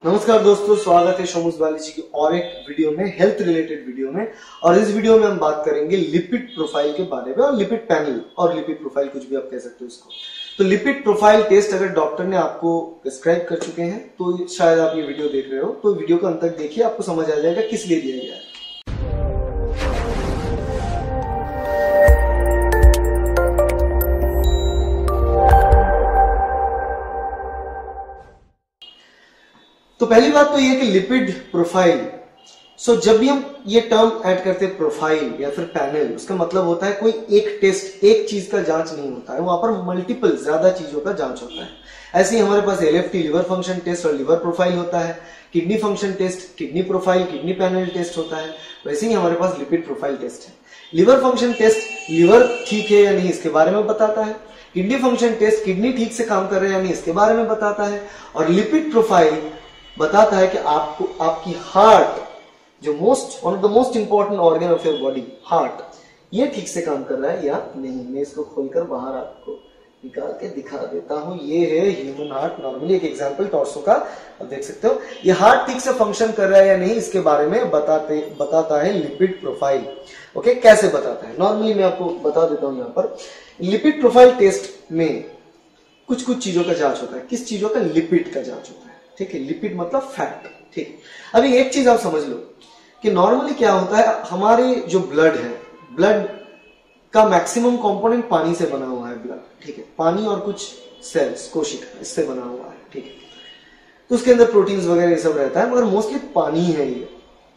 नमस्कार दोस्तों, स्वागत है शोमुस बालाजी की और एक वीडियो में, हेल्थ रिलेटेड वीडियो में। और इस वीडियो में हम बात करेंगे लिपिड प्रोफाइल के बारे में, और लिपिड पैनल और लिपिड प्रोफाइल, कुछ भी आप कह सकते हो इसको। तो लिपिड प्रोफाइल टेस्ट अगर डॉक्टर ने आपको प्रिस्क्राइब कर चुके हैं तो शायद आप ये वीडियो देख रहे हो, तो वीडियो को अंत तक देखिए, आपको समझ आ जाएगा किस लिए दिया गया है। तो पहली बात तो ये कि लिपिड प्रोफाइल, जब भी हम ये टर्म ऐड करते हैं प्रोफाइल या फिर पैनल, उसका मतलब होता है कोई एक टेस्ट, एक चीज का जांच नहीं होता है, वहां पर मल्टीपल ज्यादा चीजों का जांच होता है। ऐसे ही हमारे पास LFT लिवर फंक्शन टेस्ट और लिवर प्रोफाइल होता है, kidney function test, kidney profile, kidney panel test होता है। वैसे ही हमारे पास लिपिड प्रोफाइल टेस्ट है। लिवर फंक्शन टेस्ट लिवर ठीक है या नहीं इसके बारे में बताता है, किडनी फंक्शन टेस्ट किडनी ठीक से काम कर रहे हैं या नहीं इसके बारे में बताता है, और लिपिड प्रोफाइल बताता है कि आपको आपकी हार्ट, जो one of the most important organ of your body, heart, ये ठीक से काम कर रहा है या नहीं। मैं इसको खोलकर बाहर आपको निकाल के दिखा देता हूं। ये है ह्यूमन हार्ट, नॉर्मली एक एग्जांपल टॉर्सो का, आप देख सकते हो। ये हार्ट ठीक से फंक्शन कर रहा है या नहीं इसके बारे में बताता है लिपिड प्रोफाइल। ओके, कैसे बताता है? नॉर्मली मैं आपको बता देता हूं। यहाँ पर लिपिड प्रोफाइल टेस्ट में कुछ चीजों का जांच होता है। किस चीजों का? लिपिड का जांच होता है। ठीक है, लिपिड मतलब फैट। ठीक, अभी एक चीज आप समझ लो कि नॉर्मली क्या होता है, हमारे जो ब्लड है, ब्लड का मैक्सिमम कंपोनेंट पानी से बना हुआ है। ब्लड, ठीक है, पानी और कुछ सेल्स, कोशिका, इससे बना हुआ है। ठीक है, तो उसके अंदर प्रोटीन्स वगैरह ये सब रहता है, मगर मोस्टली पानी है ये।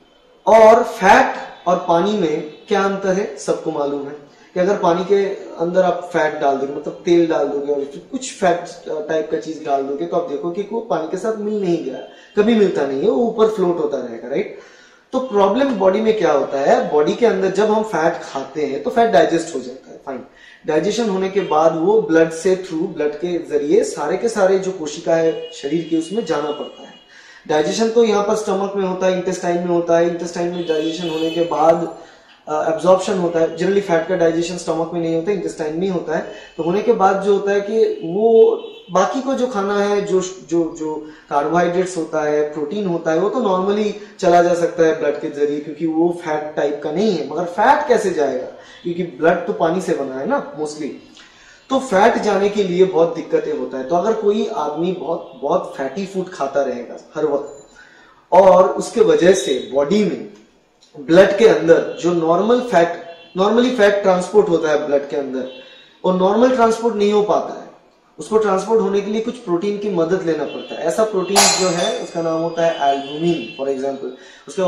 और फैट और पानी में क्या अंतर है सबको मालूम है कि अगर पानी के अंदर आप फैट डाल दोगे, मतलब तेल डाल दोगे और कुछ फैट टाइप का चीज डाल दोगे, तो आप देखोगे कि वो पानी के साथ मिल नहीं गया, कभी मिलता नहीं है, वो ऊपर फ्लोट होता रहेगा, राइट। तो प्रॉब्लम बॉडी में क्या होता है, बॉडी के अंदर जब हम फैट खाते हैं तो फैट डाइजेस्ट हो जाता है, फाइन। डाइजेशन होने के बाद वो ब्लड से थ्रू, ब्लड के जरिए सारे के सारे जो कोशिका है शरीर के, उसमें जाना पड़ता है। डाइजेशन तो यहाँ पर स्टमक में होता है, इंटेस्टाइन में होता है। इंटेस्टाइन में डाइजेशन होने के बाद एब्जॉर्प्शन होता है। जनरली फैट का डाइजेशन स्टमक में नहीं होता, इंटेस्टाइन में होता है। तो होने के बाद जो होता है कि वो बाकी को जो खाना है, जो जो जो कार्बोहाइड्रेट्स होता है, प्रोटीन होता है, वो तो नॉर्मली चला जा सकता है ब्लड के जरिए, क्योंकि वो फैट टाइप का नहीं है। मगर फैट कैसे जाएगा, क्योंकि ब्लड तो पानी से बना है ना मोस्टली। तो फैट जाने के लिए बहुत दिक्कतें होता है। तो अगर कोई आदमी बहुत फैटी फूड खाता रहेगा हर वक्त, और उसके वजह से बॉडी में, ब्लड के अंदर जो नॉर्मली फैट ट्रांसपोर्ट होता है ब्लड के अंदर, और नॉर्मल ट्रांसपोर्ट नहीं हो पाता है, उसको ट्रांसपोर्ट होने के लिए कुछ प्रोटीन की मदद लेना पड़ता है। ऐसा प्रोटीन जो है उसका नाम होता है एल्बुमिन, फॉर एग्जांपल। उसका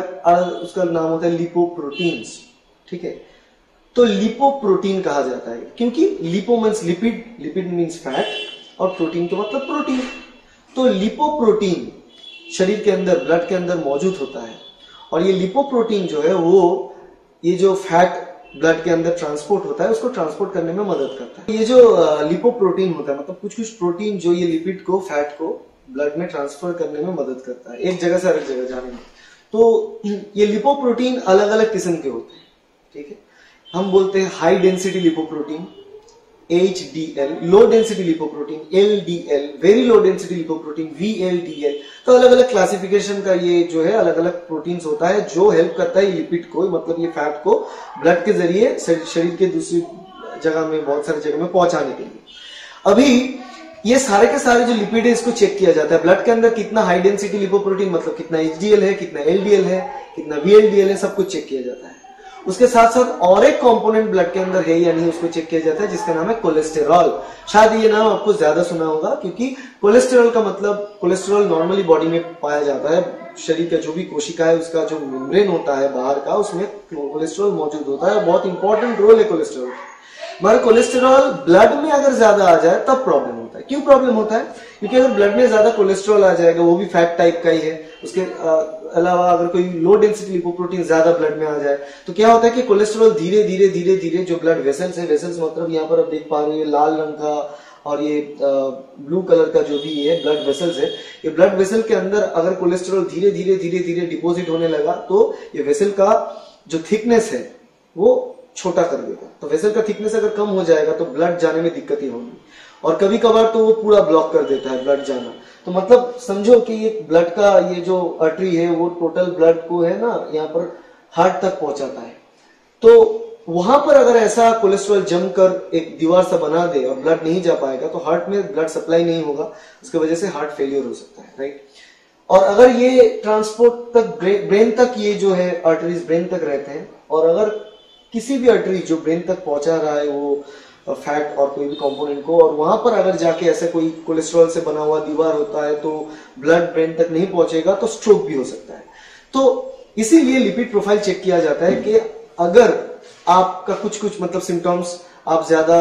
नाम होता है लिपोप्रोटीन्स। ठीक है, तो लिपोप्रोटीन कहा जाता है, क्योंकि lipo means lipid, lipid means fat, और प्रोटीन के मतलब प्रोटीन। तो लिपोप्रोटीन शरीर के अंदर, ब्लड के अंदर मौजूद होता है, और ये लिपोप्रोटीन जो है वो ये जो फैट ब्लड के अंदर ट्रांसपोर्ट होता है, उसको ट्रांसपोर्ट करने में मदद करता है। ये जो लिपोप्रोटीन होता है, मतलब कुछ प्रोटीन जो ये लिपिड को, फैट को ब्लड में ट्रांसफर करने में मदद करता है, एक जगह से अलग जगह जाने में। तो ये लिपोप्रोटीन अलग अलग किस्म के होते हैं। ठीक है, हम बोलते हैं high density lipoprotein, HDL, low density lipoprotein LDL, very low density lipoprotein VLDL। तो अलग अलग क्लासिफिकेशन का ये जो है अलग अलग प्रोटीन्स होता है, जो हेल्प करता है लिपिड को, मतलब ये फैट को ब्लड के जरिए शरीर के दूसरी जगह में, बहुत सारी जगह में पहुंचाने के लिए। अभी ये सारे के सारे जो लिपिड है, इसको चेक किया जाता है। ब्लड के अंदर कितना हाई डेंसिटी लिपोप्रोटीन, मतलब कितना HDL है, कितना LDL है, कितना VLDL है, सब कुछ चेक किया जाता है। उसके साथ साथ और एक कंपोनेंट ब्लड के अंदर है या नहीं, उसको चेक किया जाता है, जिसका नाम है कोलेस्टेरॉल। शायद ये नाम आपको ज्यादा सुना होगा, क्योंकि कोलेस्टेरॉल का मतलब, कोलेस्टेरॉल नॉर्मली बॉडी में पाया जाता है। शरीर का जो भी कोशिका है, उसका जो मेम्ब्रेन होता है बाहर का, उसमें कोलेस्टेरॉल मौजूद होता है। बहुत इंपॉर्टेंट रोल है कोलेस्टेरॉल। मगर कोलेस्टेरॉल ब्लड में अगर ज्यादा आ जाए तब प्रॉब्लम होता है। क्यों प्रॉब्लम होता है? क्योंकि अगर ब्लड में ज्यादा कोलेस्ट्रॉल आ जाएगा, वो भी फैट टाइप का ही है, उसके अलावा अगर कोई लो डेंसिटी लिपोप्रोटीन ज्यादा ब्लड में आ जाए, तो क्या होता है कि कोलेस्ट्रॉल धीरे धीरे जो ब्लड वेसल्स है, वेसल्स मतलब यहाँ पर आप देख पा रहे हो लाल रंग का और ये ब्लू कलर का जो भी है ब्लड वेसल्स है, ये ब्लड वेसल के अंदर अगर कोलेस्ट्रॉल धीरे धीरे डिपोजिट होने लगा, तो ये वेसल का जो थिकनेस है वो छोटा कर देगा। तो वेसल का थिकनेस अगर कम हो जाएगा तो ब्लड जाने में दिक्कत ही होगी। और कभी कभार तो वो पूरा ब्लॉक कर देता है ब्लड जाना। तो मतलब समझो कि ये ब्लड का ये जो आर्टरी है वो टोटल ब्लड को है ना यहाँ पर हार्ट तक पहुंचाता है। तो वहां पर अगर ऐसा कोलेस्ट्रॉल जमकर एक दीवार सा बना दे और ब्लड नहीं जा पाएगा तो हार्ट में ब्लड सप्लाई नहीं होगा, उसकी वजह से हार्ट फेलियर हो सकता है, राइट। और अगर ये ट्रांसपोर्ट तक ब्रेन तक ये जो है आर्टरीज ब्रेन तक रहते हैं, और अगर किसी भी आर्टरी जो ब्रेन तक पहुंचा रहा है वो फैट और कोई भी कंपोनेंट को, और वहां पर अगर जाके ऐसे कोई कोलेस्ट्रॉल से बना हुआ दीवार होता है तो ब्लड ब्रेन तक नहीं पहुंचेगा तो स्ट्रोक भी हो सकता है। तो इसीलिए लिपिड प्रोफाइल चेक किया जाता है कि अगर आपका कुछ मतलब सिम्टम्स, आप ज्यादा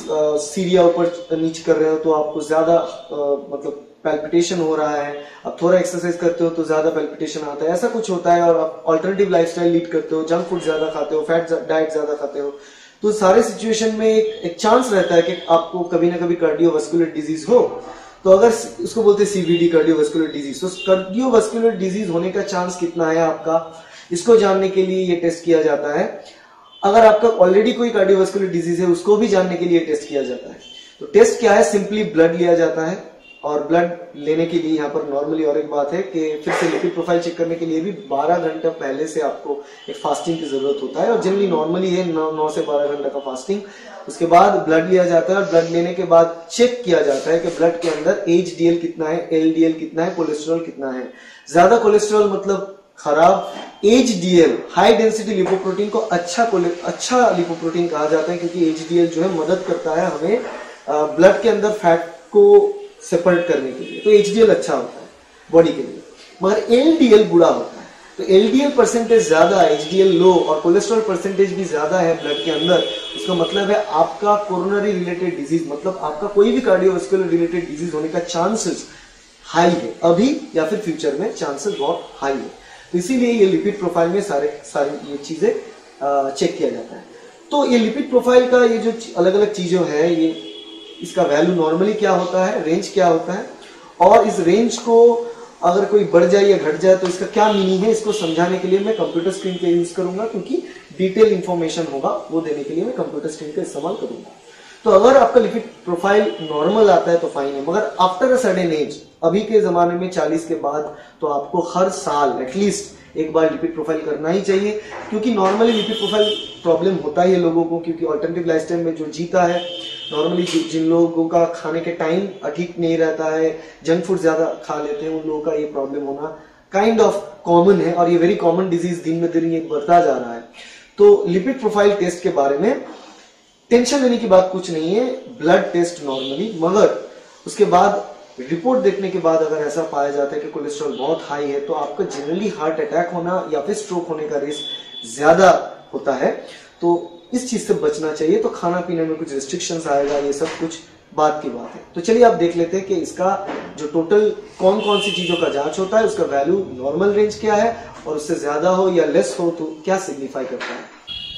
सीरिया ऊपर नीचे कर रहे हो तो आपको ज्यादा मतलब पैल्पिटेशन हो रहा है, आप थोड़ा एक्सरसाइज करते हो तो ज्यादा पैल्पिटेशन आता है, ऐसा कुछ होता है, और आप ऑल्टरनेटिव लाइफस्टाइल लीड करते हो, जंक फूड ज्यादा खाते हो, फैट डाइट ज्यादा खाते हो, तो सारे सिचुएशन में एक चांस रहता है कि आपको कभी ना कभी कार्डियोवास्कुलर डिजीज हो। तो अगर उसको बोलते हैं सीवीडी, कार्डियोवास्कुलर डिजीज, तो कार्डियोवास्कुलर डिजीज होने का चांस कितना है आपका, इसको जानने के लिए ये टेस्ट किया जाता है। अगर आपका ऑलरेडी कोई कार्डियोवास्कुलर डिजीज है उसको भी जानने के लिए टेस्ट किया जाता है। तो टेस्ट क्या है, सिंपली ब्लड लिया जाता है, और ब्लड लेने के लिए यहाँ पर नॉर्मली और एक बात है कि फिर से लिपिड प्रोफाइल चेक करने के लिए भी 12 घंटा पहले से आपको एक फास्टिंग की जरूरत होता है, और जनरली नॉर्मली है 9 से 12 घंटा का फास्टिंग। उसके बाद ब्लड लिया जाता है, और ब्लड लेने के बाद चेक किया जाता है कि ब्लड के अंदर HDL कितना है, LDL कितना है, कोलेस्ट्रॉल कितना है। ज्यादा कोलेस्ट्रॉल मतलब खराब, HDL हाई डेंसिटी लिपोप्रोटीन को अच्छा लिपोप्रोटीन कहा जाता है, क्योंकि HDL जो है मदद करता है हमें ब्लड के अंदर फैट को सेपरेट करने के लिए, तो HDL अच्छा होता है बॉडी के लिए। मगर LDL बुरा होता है, तो LDL परसेंटेज ज्यादा, HDL लो और कोलेस्ट्रॉल परसेंटेज भी ज्यादा है ब्लड के अंदर, उसका मतलब है आपका कोरोनरी रिलेटेड डिजीज, मतलब आपका कोई भी कार्डियोवास्कुलर रिलेटेड डिजीज होने का चांसेस हाई है, अभी या फिर फ्यूचर में चांसेस बहुत हाई है। तो इसीलिए ये लिपिड प्रोफाइल में सारी ये चीजें चेक किया जाता है। तो ये लिपिड प्रोफाइल का ये जो अलग अलग चीजें है, ये इसका वैल्यू नॉर्मली क्या होता है, रेंज क्या होता है, और इस रेंज को अगर कोई बढ़ जाए या घट जाए तो इसका क्या मीनिंग है, इसको समझाने के लिए मैं कंप्यूटर स्क्रीन का यूज करूंगा, क्योंकि डिटेल इंफॉर्मेशन होगा वो देने के लिए मैं कंप्यूटर स्क्रीन का इस्तेमाल करूंगा। तो अगर आपका लिपिड प्रोफाइल नॉर्मल आता है तो फाइन है, मगर आफ्टर अ सर्टेन एज, अभी के जमाने में 40 के बाद, तो आपको हर साल एटलीस्ट एक बार लिपिड प्रोफाइल करना ही चाहिए, क्योंकि नॉर्मली लिपिड प्रोफाइल प्रॉब्लम होता ही है लोगों को, क्योंकि ऑल्टरनेटिव लाइफस्टाइल में जो जीता है, नॉर्मली जिन लोगों का खाने के टाइम ठीक नहीं रहता है, जंक फूड ज्यादा खा लेते हैं, उन लोगों का ये प्रॉब्लम होना काइंड ऑफ कॉमन है, और ये वेरी कॉमन डिजीज दिन में दिन ये बढ़ता जा रहा है। तो लिपिड प्रोफाइल टेस्ट के बारे में टेंशन लेने की बात कुछ नहीं है, ब्लड टेस्ट नॉर्मली, मगर उसके बाद रिपोर्ट देखने के बाद अगर ऐसा पाया जाता है कि कोलेस्ट्रॉल बहुत हाई है, तो आपका जनरली हार्ट अटैक होना या फिर स्ट्रोक होने का रिस्क ज्यादा होता है। तो इस चीज से बचना चाहिए, तो खाना पीने में कुछ रिस्ट्रिक्शंस आएगा, ये सब कुछ बात की बात है। तो चलिए आप देख लेते हैं कि इसका जो टोटल कौन कौन सी चीजों का जांच होता है, उसका वैल्यू नॉर्मल रेंज क्या है, और उससे ज्यादा हो या लेस हो तो क्या सिग्निफाई करता है।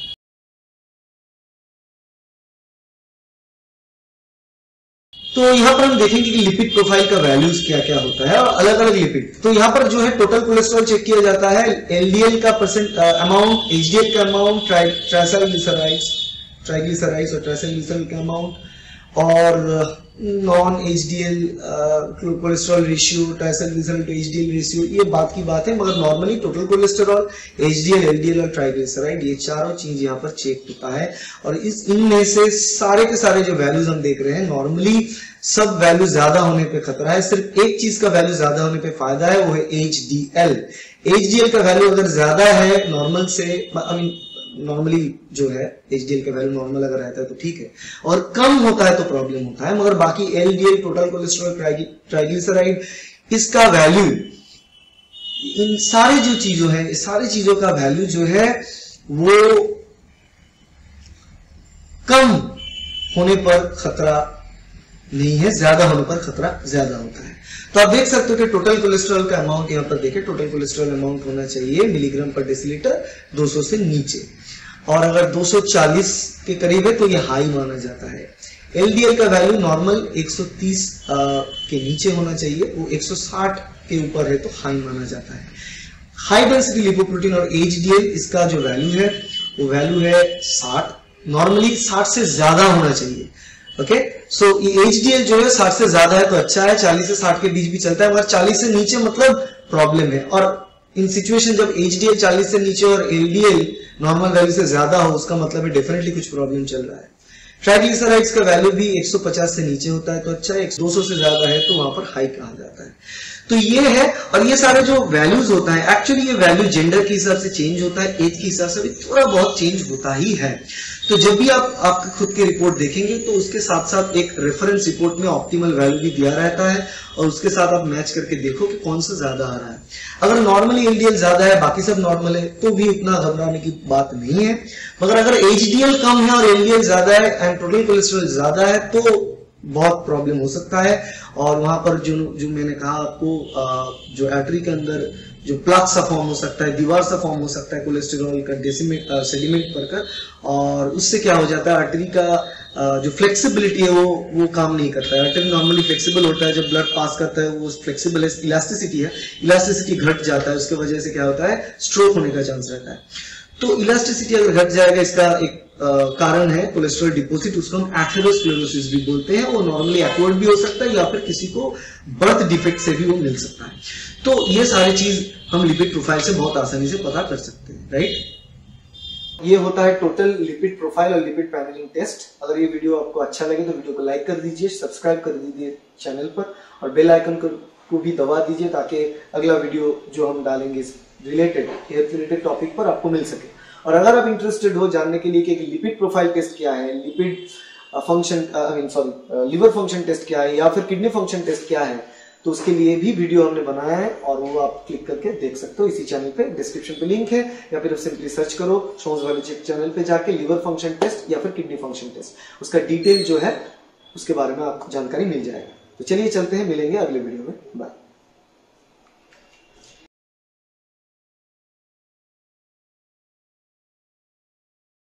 तो यहाँ पर हम देखेंगे कि लिपिड प्रोफाइल का वैल्यूज क्या क्या होता है, और अलग अलग लिपिड। तो यहाँ पर जो है टोटल कोलेस्ट्रॉल चेक किया जाता है, LDL का अमाउंट, HDL का अमाउंट, ट्राइग्लिसराइड्स और ट्राइग्लिसराइड का अमाउंट, और non HDL cholesterol ratio, triglyceride to HDL ratio, ये बात की बात है। मगर normally total cholesterol, HDL, LDL और ट्राइग्लिसराइड, ये चारों चीज यहाँ पर चेक होता है, और इनमें से सारे के सारे जो वैल्यूज हम देख रहे हैं, नॉर्मली सब वैल्यू ज्यादा होने पे खतरा है, सिर्फ एक चीज का वैल्यू ज्यादा होने पे फायदा है, वो है HDL। HDL का वैल्यू अगर ज्यादा है नॉर्मल से, नॉर्मली जो है HDL का वैल्यू नॉर्मल अगर रहता है तो ठीक है, और कम होता है तो प्रॉब्लम होता है। मगर बाकी LDL, टोटल कोलेस्ट्रॉल, ट्राइग्लिसराइड, इसका वैल्यू, इन सारी जो चीजों है, इस सारी चीजों का वैल्यू जो है वो कम होने पर खतरा नहीं है, ज्यादा होने पर खतरा ज्यादा होता है। तो आप देख सकते हो कि टोटल कोलेस्ट्रॉल का अमाउंट यहाँ पर देखें, टोटल कोलेस्ट्रॉल अमाउंट होना चाहिए मिलीग्राम पर डेसीलीटर 200 से नीचे, और अगर 240 के करीब है तो ये हाई माना जाता है। LDL का वैल्यू नॉर्मल 130 के नीचे होना चाहिए, वो 160 के ऊपर है तो हाई माना जाता है। हाई डेंसिटी लिपोप्रोटीन और HDL, इसका जो वैल्यू है वो वैल्यू है 60, नॉर्मली 60 से ज्यादा होना चाहिए, ओके। सो HDL जो है 60 से ज्यादा है तो अच्छा है, 40 से 60 के बीच भी चलता है, मगर 40 से नीचे मतलब प्रॉब्लम है। और इन सिचुएशन जब HDL 40 से नीचे और LDL नॉर्मल वैल्यू से ज्यादा हो, उसका मतलब है डेफिनेटली कुछ प्रॉब्लम चल रहा है। ट्राइग्लिसराइड्स का वैल्यू भी 150 से नीचे होता है तो अच्छा है, 200 से ज्यादा है तो वहां पर हाई कहा जाता है। तो ये है, और ये सारे जो वैल्यूज होता है एक्चुअली ये वैल्यू जेंडर के हिसाब से चेंज होता है, एज के हिसाब से भी थोड़ा बहुत चेंज होता ही है। तो जब भी आप आपके खुद की रिपोर्ट देखेंगे तो उसके साथ साथ एक रेफरेंस रिपोर्ट में ऑप्टिमल वैल्यू भी दिया रहता है, और उसके साथ आप मैच करके देखो कि कौन सा ज्यादा आ रहा है। अगर नॉर्मली LDL ज्यादा है, बाकी सब नॉर्मल है, तो भी उतना घबराने की बात नहीं है। मगर अगर HDL कम है और LDL ज्यादा है एंड टोटल कोलेस्ट्रॉल ज्यादा है तो बहुत प्रॉब्लम हो सकता है। और वहां पर जो मैंने कहा आपको, जो आर्टरी के अंदर जो प्लाक सा फॉर्म हो सकता है, दीवार सा फॉर्म हो सकता है कोलेस्टेरॉल का सेडिमेंट पड़कर, और उससे क्या हो जाता है आर्टरी का जो फ्लेक्सिबिलिटी है वो काम नहीं करता है। आर्टरी नॉर्मली फ्लेक्सिबल होता है, जब ब्लड पास करता है वो फ्लेक्सिबल है, इलास्टिसिटी घट जाता है, उसके वजह से क्या होता है स्ट्रोक होने का चांस रहता है। तो इलास्टिसिटी अगर घट जाएगा, इसका एक कारण है कोलेस्ट्रॉल डिपोजिट, उसको हम एथेरोस्क्लेरोसिस भी बोलते हैं। वो नॉर्मली एक्वायर्ड भी हो सकता है या फिर किसी को बर्थ डिफेक्ट से भी वो मिल सकता है। तो ये सारी चीज हम लिपिड प्रोफाइल से बहुत आसानी से पता कर सकते हैं, राइट। ये होता है टोटल लिपिड प्रोफाइल और लिपिड पैनलिंग टेस्ट। अगर ये वीडियो आपको अच्छा लगे तो वीडियो को लाइक कर दीजिए, सब्सक्राइब कर दीजिए चैनल पर, और बेल आइकन को भी दबा दीजिए ताकि अगला वीडियो जो हम डालेंगे हेल्थ रिलेटेड टॉपिक पर आपको मिल सके। और अगर आप इंटरेस्टेड हो जानने के लिए कि लिपिड प्रोफाइल टेस्ट क्या है, lipid function liver function test क्या है, या फिर किडनी फंक्शन टेस्ट क्या है, तो उसके लिए भी वीडियो हमने बनाया है और वो आप क्लिक करके देख सकते हो इसी चैनल पे। डिस्क्रिप्शन पे लिंक है, या फिर आप सिंपली सर्च करो शोज वाले चैनल पे जाके लिवर फंक्शन टेस्ट या फिर किडनी फंक्शन टेस्ट, उसका डिटेल जो है उसके बारे में आपको जानकारी मिल जाएगा। तो चलिए चलते हैं, मिलेंगे अगले वीडियो में, बाय।